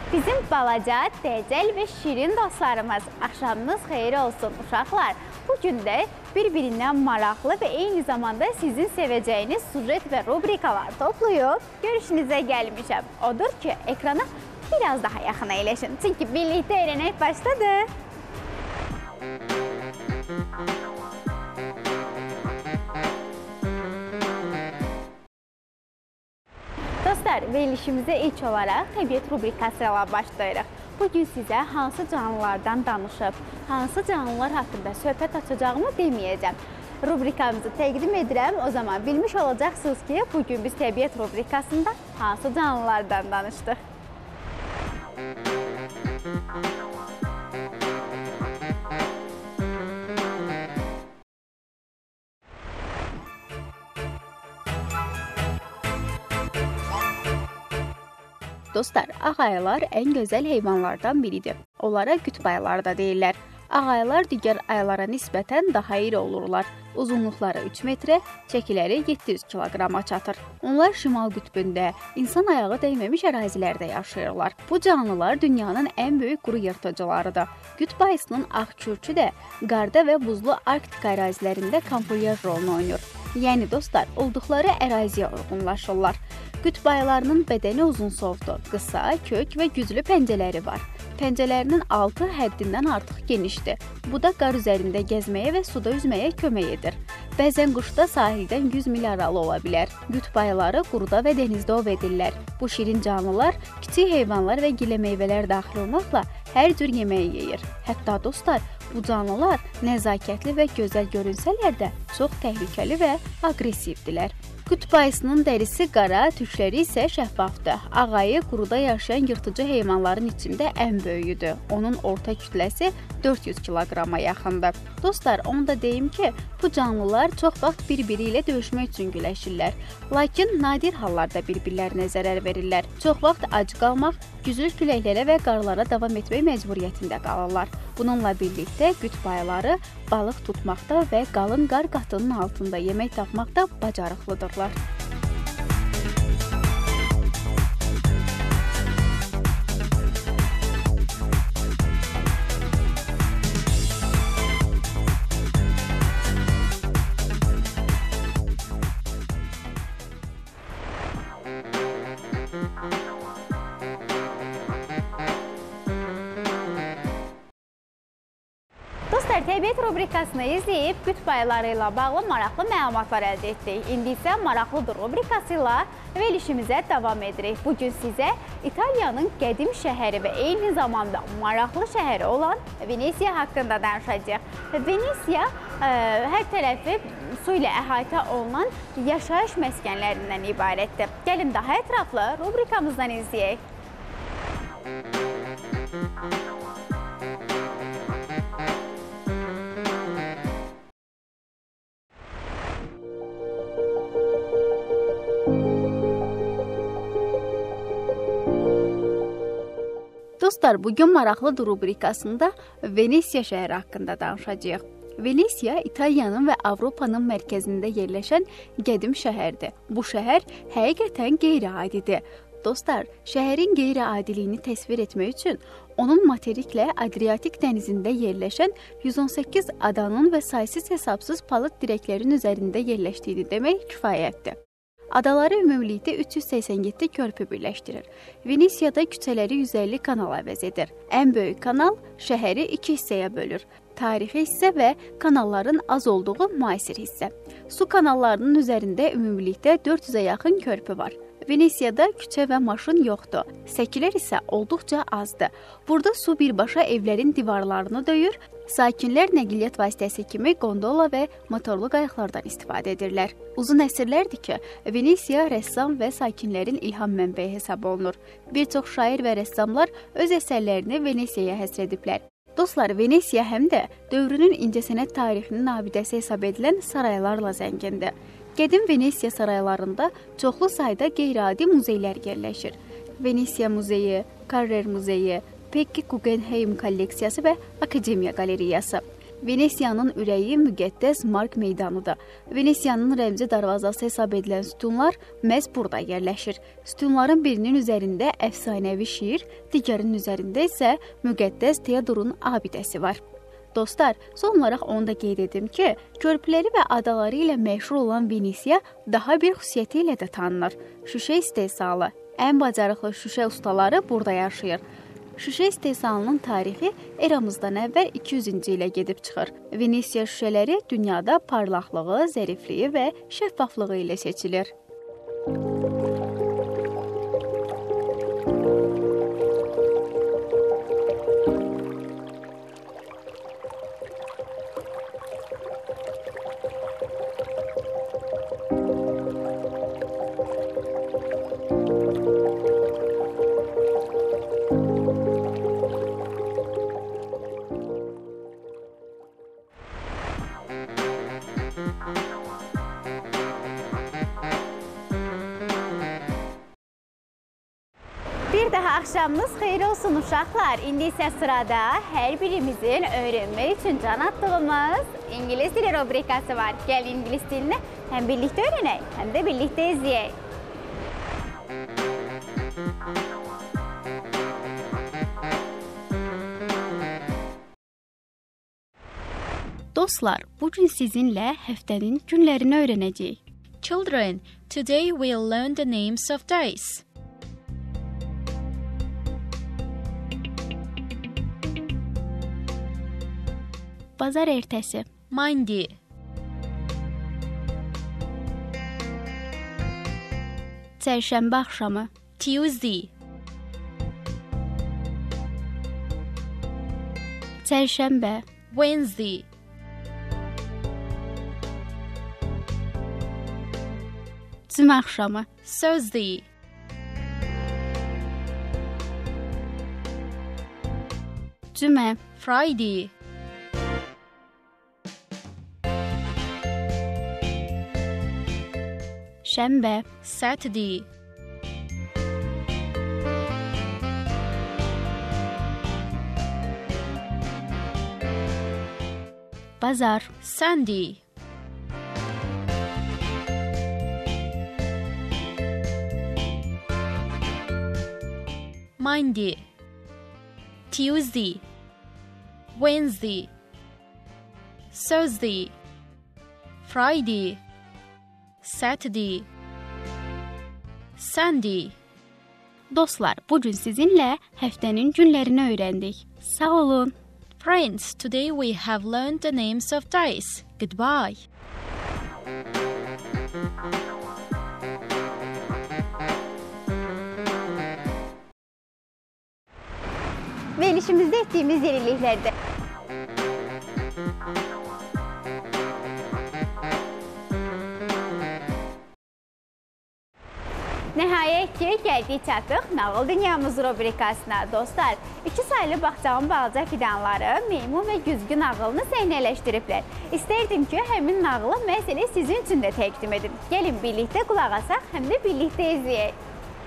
Bizim balaca, dəcəl və şirin dostlarımız, axşamınız xeyir olsun uşaqlar. Bugün də bir-birindən maraqlı və eyni zamanda sizin sevəcəyiniz sujet və rubrikalar toplayıb görüşünüzə gəlmişəm. Odur ki, ekrana biraz daha yaxın əyləşin. Çünki birlikdə öyrənək başladı. Dostlar, verilişimizə ilk olaraq təbiət rubrikası ilə başlayırıq. Bugün sizə hansı canlılardan danışıb, hansı canlılar haqqında söhbət açacağımı deməyəcəm. Rubrikamızı təqdim edirəm, o zaman bilmiş olacaqsınız ki, bugün biz təbiət rubrikasında hansı canlılardan danışdıq. Dostlar, ağayılar ən gözəl heyvanlardan biridir. Onlara qütb ayıları da deyirlər. Ağayılar digər ayılara nisbətən daha iri olurlar. Uzunluqları 3 metrə, çəkiləri 700 kiloqrama çatır. Onlar şimal qütbündə, insan ayağı dəyməmiş ərazilərdə yaşayırlar. Bu canlılar dünyanın ən böyük quru yırtıcılarıdır. Qütb ayısının ağ kürkü də qarda və buzlu Arktik ərazilərində kamuflyaj rolunu oynayır. Yəni dostlar, olduqları əraziyə uyğunlaşırlar. Qütb ayılarının bədəni uzunsovdur, qısa, kök və güclü pəncələri var. Pəncələrinin altı həddindən artıq genişdir. Bu da qar üzərində gəzməyə və suda üzməyə kömək edir. Bəzən quşda sahildən 100 mil aralı ola bilər. Qütb ayıları quruda və dənizdə ov edirlər. Bu şirin canlılar kiçik heyvanlar və gilə meyvələr daxil olmaqla hər cür yeməyi yeyir. Hətta dostlar, bu canlılar nəzakətli və gözəl görünsələr də çox təhlükəli və aqressivdirlər. Qütb ayısının dərisi qara, tükləri isə şəffafdır. Ağayı quruda yaşayan yırtıcı heyvanların içində ən böyüyüdür. Onun orta kütləsi 400 kiloqrama yaxındır. Dostlar, onu da deyim ki, bu canlılar çox vaxt bir-biri ilə döyüşmək üçün güləşirlər. Lakin nadir hallarda bir-birlərinə zərər verirlər. Çox vaxt ac qalmaq, güclü küləklərə və qarlara davam etmək məcburiyyətində qalırlar. Bununla birlikdə qütb ayıları balıq tutmaqda və qalın qar qatının altında yemək tapmaqda bacarıqlıdırlar. Dostlar, təbiət rubrikasını izləyib qütb ayıları ilə bağlı maraqlı məlumatlar əldə etdik. İndi isə maraqlıdır rubrikası ilə verilişimizə davam edirik. Bugün sizə İtaliyanın qədim şəhəri və eyni zamanda maraqlı şəhəri olan Venesiya haqqında danışacağıq. Venesiya hər tərəfi su ilə əhatə olunan yaşayış məskənlərindən ibarətdir. Gəlin daha ətraflı rubrikamızdan izləyək. Dostlar, bugün maraqlıdır rubrikasında Venesiya şəhəri haqqında danışacağıq. Venesiya İtaliyanın və Avropanın mərkəzində yerləşən qədim şəhərdir. Bu şəhər həqiqətən qeyri-adidir. Dostlar, şəhərin qeyri-adiliyini təsvir etmək üçün onun materiklə Adriatik dənizində yerləşən 118 adanın və saysız-hesabsız palıd dirəklərin üzərində yerləşdiyini demək kifayətdir. Adaları ümumilikdə 387 körpü birləşdirir. Venesiyada küçələri 150 kanal əvəz edir. Ən böyük kanal şəhəri iki hissəyə bölür. Tarixi hissə və kanalların az olduğu müasir hissə. Su kanallarının üzərində ümumilikdə 400-ə yaxın körpü var. Venesiyada küçə və maşın yoxdur. Səkilər isə olduqca azdır. Burada su birbaşa evlərin divarlarını döyür. Sakinlər nəqliyyat vasitəsi kimi gondola və motorlu qayıqlardan istifadə edirlər. Uzun əsrlərdir ki, Venesiya rəssam və sakinlərin ilham mənbəyi hesab olunur. Bir çox şair və rəssamlar öz əsərlərini Venesiyaya həsr ediblər. Dostlar, Venesiya həm də dövrünün incəsənət tarixinin abidəsi hesab edilən saraylarla zəngindir. Qədim Venesiya saraylarında çoxlu sayda qeyri-adi muzeylər yerləşir. Venesiya muzeyi, Carrer muzeyi, Peggy Guggenheim kolleksiyası və Akademiya qalereyası. Venesiyanın ürəyi müqəddəs Mark meydanıdır. Venesiyanın rəmzi darvazası hesab edilən sütunlar məhz burada yerləşir. Sütunların birinin üzərində əfsanəvi şiir, digərinin üzərində isə müqəddəs Teodorun abidəsi var. Dostlar, son olaraq onu da qeyd edim ki, körpüləri və adaları ilə məşhur olan Venesiya daha bir xüsusiyyəti ilə də tanınır. Şüşə istehsalı. Ən bacarıqlı şüşə ustaları burada yaşayır. Şüşə istehsalının tarixi eramızdan əvvəl 200-cü ilə gedib çıxır. Venesiya şüşələri dünyada parlaqlığı, zərifliyi və şəffaflığı ilə seçilir. Bir daha axşamınız xeyir olsun uşaqlar. İndi isə sırada hər birimizin öyrənmək üçün can atdığımız İngilis dili rubrikası var. Gəl İngilis dilini həm birlikdə öyrənək, həm də birlikdə izləyək. Dostlar, bugün sizinlə həftənin günlərini öyrənəcəyik. Children, today we'll learn the names of days. Bazar ertəsi, Monday, çərşənbə axşamı, Tuesday, çərşənbə, Wednesday, cümə axşamı, Thursday, cümə, Friday, şənbə, Saturday, bazar, Sunday, Monday, Tuesday, Wednesday, Thursday, Friday, Saturday, Sunday. Dostlar, bugün sizinlə həftənin günlərini öyrəndik. Sağ olun. Friends, today we have learned the names of days. Goodbye. Verilişimizdə etdiyimiz yeniliklərdə. Nəhayət ki, gəldik çatdıq Nağıl Dünyamız rubrikasına. Dostlar, 2 saylı bağçanın balaca fidanları meymun və güzgü nağılını səhnələşdiriblər. İstərdim ki, həmin nağılı məhz elə sizin üçün də təqdim edim. Gəlin birlikdə qulaq asaq, həm də birlikdə izləyək.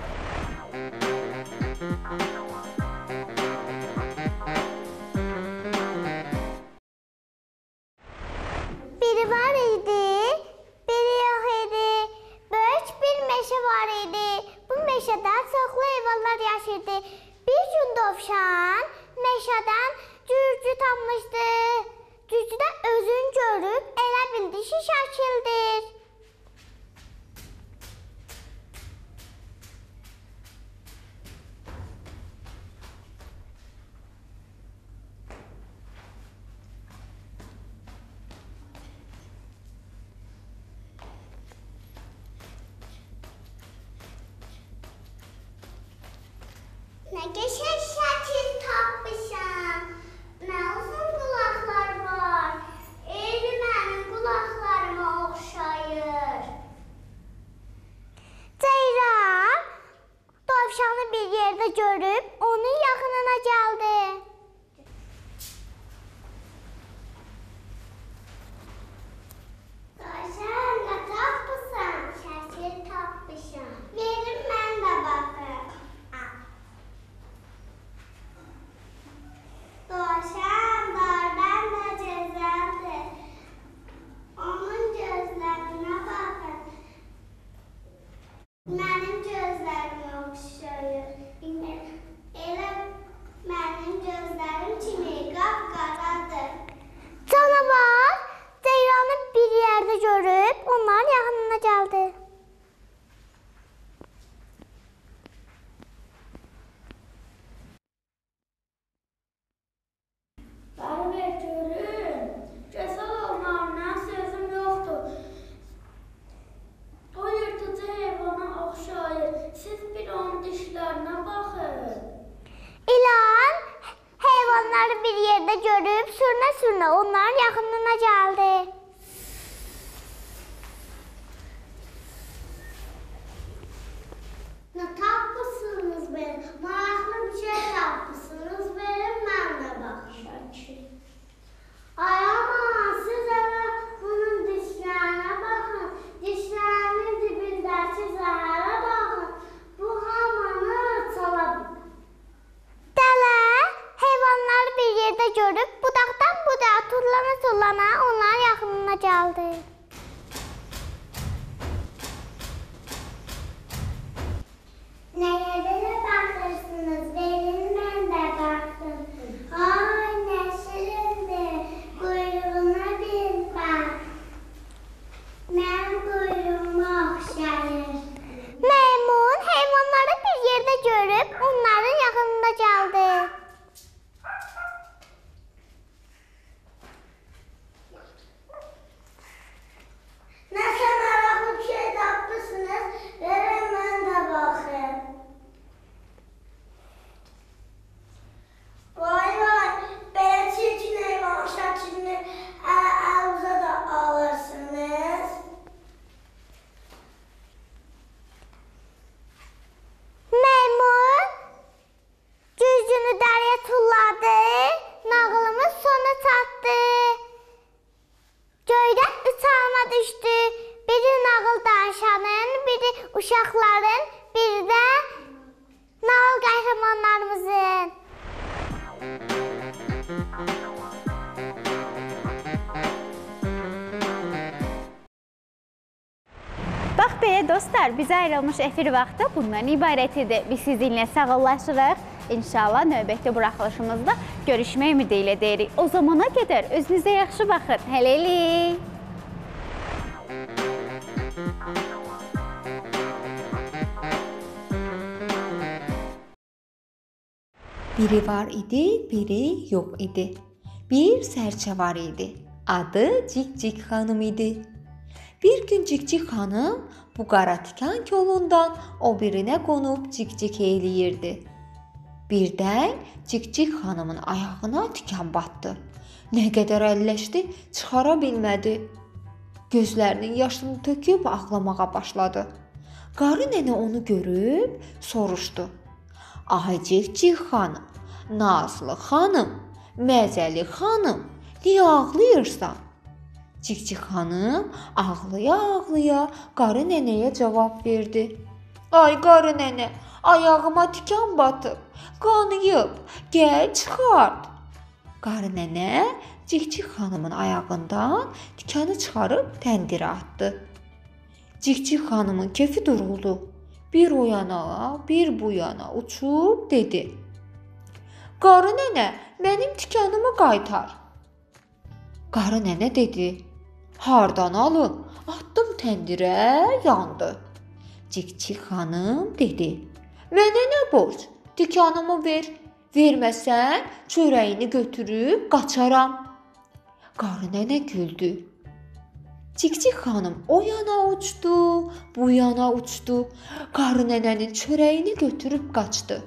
Biri var idi, biri yox idi. Böyük bir meşə var idi. Bu meşədə çoxlu heyvanlar yaşayırdı. Bir gün dovşan meşədən cürcü tapmışdı. Cürcü də özünü görüb elə bildi ki, şəkildir. Nə qəşəng şəkil tapmışam. Nə uzun qulaqlar var. Eyni mənim qulaqlarıma oxşayır. Ceyran dovşanı bir yerdə görüb onun yaxınına gəldi. Dovşan, nə tapmışam? Şəkil tapmışam. Verin mən də baxım. Dovşan, dardan da cəzə. uşaqların, biri də nağıl qəhrəmanlarımızın. Bax belə dostlar, bizə ayrılmış efir vaxtı bundan ibarət idi. Biz sizinlə sağollaşırıq. İnşallah növbəti buraxılışımızda görüşmək ümidi ilə deyirik. O zamana qədər özünüzə yaxşı baxın. Hələlik. Biri var idi, biri yox idi. Bir sərçə var idi. Adı Cik-Cik xanım idi. Bir gün Cik-Cik xanım bu qara tikan kolundan o birinə qonub cik-cik eləyirdi. Birdən Cik-Cik xanımın ayağına tikan batdı. Nə qədər əlləşdi, çıxara bilmədi. Gözlərinin yaşını töküb ağlamağa başladı. Qarı nənə onu görüb soruşdu. Ay Cik-Cik xanım, Nazlı xanım, Məzəli xanım, niyə ağlayırsan? Cik-Cik xanım ağlaya-ağlaya qarı nənəyə cavab verdi. Ay qarı nənə, ayağıma tikan batıb, qanıyıb, gəl çıxart. Qarı nənə Cik-Cik xanımın ayağından tikanı çıxarıb təndirə atdı. Cik-Cik xanımın kefi duruldu. Bir o yana, bir bu yana uçub dedi. Qarı nənə, mənim tikanımı qaytar. Qarı nənə dedi. Hardan alım? Atdım təndirə, yandı. Cik-Cik xanım dedi. Mənə nə borc? Tikanımı ver. Verməsən çörəyini götürüb qaçaram. Qarı nənə güldü. Cik-Cik xanım o yana uçdu, bu yana uçdu. Qarı nənənin çörəyini götürüb qaçdı.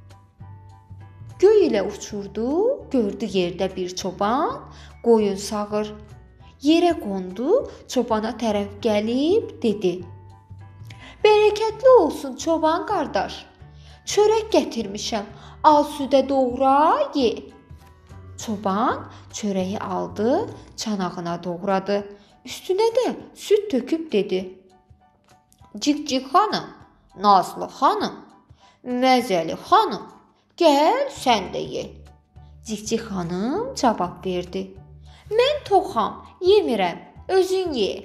Göy ilə uçurdu, gördü yerdə bir çoban qoyun sağır. Yerə qondu, çobana tərəf gəlib dedi. Bərəkətli olsun çoban qardaş. Çörək gətirmişəm, al südə doğra, ye. Çoban çörəyi aldı, çanağına doğradı. Üstünə də süd töküb dedi. Cik-Cik xanım, Nazlı xanım, Məzəli xanım, gəl sən də ye. Cik-Cik xanım cavab verdi. Mən toxam, yemirəm, özün ye.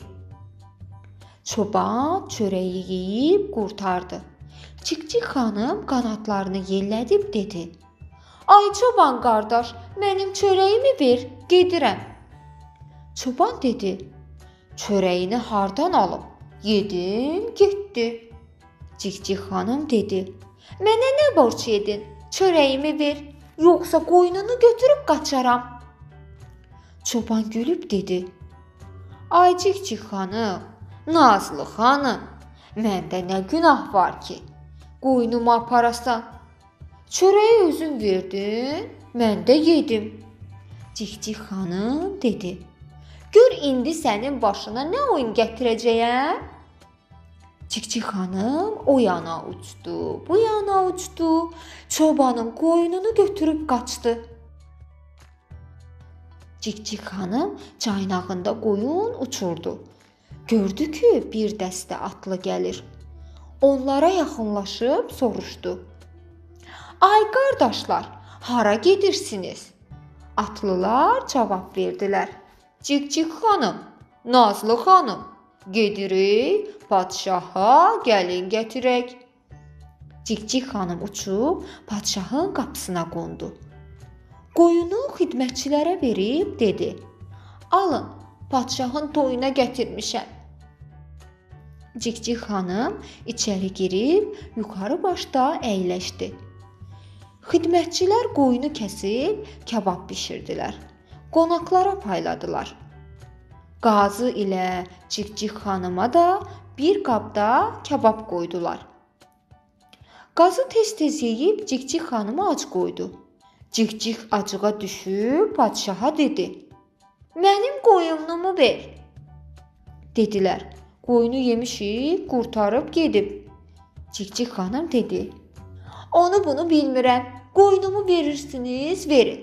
Çoban çörəyi yeyib qurtardı. Cik-Cik xanım qanadlarını yellədib dedi. Ay çoban qardaş, mənim çörəyimi ver, gedirəm. Çoban dedi. Çörəyini hardan alım? Yedim, getdi. Cik-Cik xanım dedi. Mənə nə borc yedin? Çörəyimi ver, yoxsa qoynunu götürüb qaçaram. Çoban gülüb dedi. Ay Cik-Cik xanım, Nazlı xanım, məndə nə günah var ki? Qoynumu aparasan. Çörəyi özün verdin, mən də yedim. Cik-Cik xanım dedi. Gör indi sənin başına nə oyun gətirəcəyəm? Cik-Cik xanım o yana uçdu, bu yana uçdu. Çobanın qoynunu götürüb qaçdı. Cik-Cik xanım caynağında qoyun uçurdu. Gördü ki, bir dəstə atlı gəlir. Onlara yaxınlaşıb soruşdu. Ay qardaşlar, hara gedirsiniz? Atlılar cavab verdilər. Cik-Cik xanım, Nazlı xanım, gedirik, padşaha gəlin gətirək. Cik-Cik xanım uçub padşahın qapısına qondu. Qoyunu xidmətçilərə verib dedi. Alın, padşahın toyuna gətirmişəm. Cik-Cik xanım içəri girib yuxarı başda əyləşdi. Xidmətçilər qoyunu kəsib kabab bişirdilər. Qonaqlara payladılar. Qazı ilə Cik-Cik xanıma da bir qabda kabab qoydular. Qazı tez-tez yeyib Cik-Cik xanıma ac qoydu. Cik-Cik acığa düşüb padşaha dedi. Mənim qoyunumu ver. Dedilər. Qoyunu yemişik, qurtarıb gedib. Cik-Cik xanım dedi. Onu bunu bilmirəm. Qoyunumu verirsiniz, verin.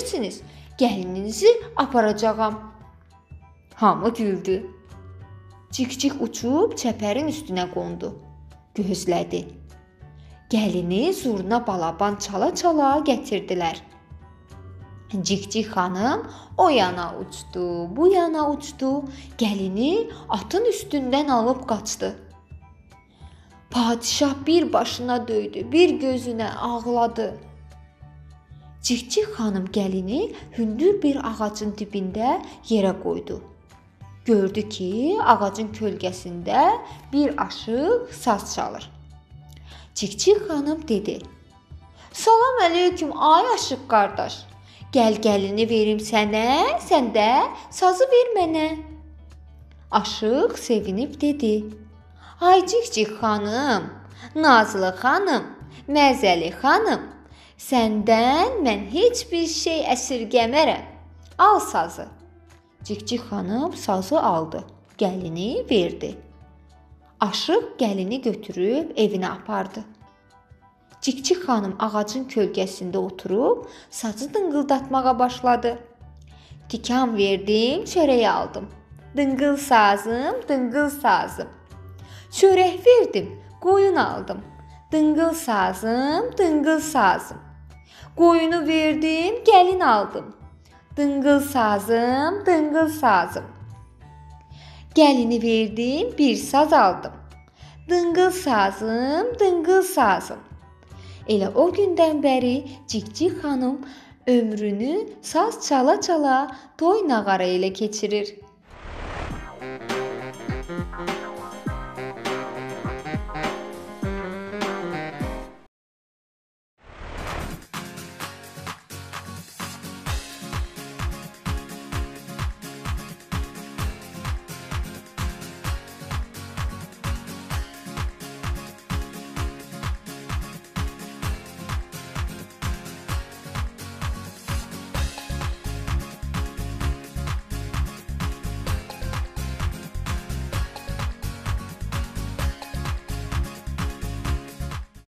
Vermirsiniz, gəlininizi aparacağam. Hamı güldü. Cik-cik uçub çəpərin üstünə qondu. Gözlədi. Gəlini zurna balaban çala-çala gətirdilər. Cik-cik xanım o yana uçdu, bu yana uçdu. Gəlini atın üstündən alıb qaçdı. Padişah bir başına döydü, bir gözünə ağladı. Cik-cik xanım gəlini hündür bir ağacın dibində yerə qoydu. Gördü ki, ağacın kölgəsində bir aşıq saz çalır. Cik-cik xanım dedi: "Salam əleykum ay aşıq qardaş. Gəl gəlini verim sənə, sən də sazı ver mənə." Aşıq sevinib dedi: "Ay Cik-cik xanım, Nazlı xanım, məzəli xanım, səndən mən heç bir şey əsirgəmərəm. Al sazı." Cik-cik xanım sazı aldı, gəlini verdi. Aşıq gəlini götürüb evinə apardı. Cik-cik xanım ağacın kölgəsində oturub sazı dıngıldatmağa başladı. Tikan verdim, çörək aldım. Dıngıl sazım, dıngıl sazım. Çörək verdim, qoyun aldım. Dıngıl sazım, dıngıl sazım. Qoyunu verdim, gəlin aldım. Dıngıl sazım, dıngıl sazım. Gəlini verdim, bir saz aldım. Dıngıl sazım, dıngıl sazım. Elə o gündən bəri Cik-cik xanım ömrünü saz çala-çala toy nağara ilə keçirir.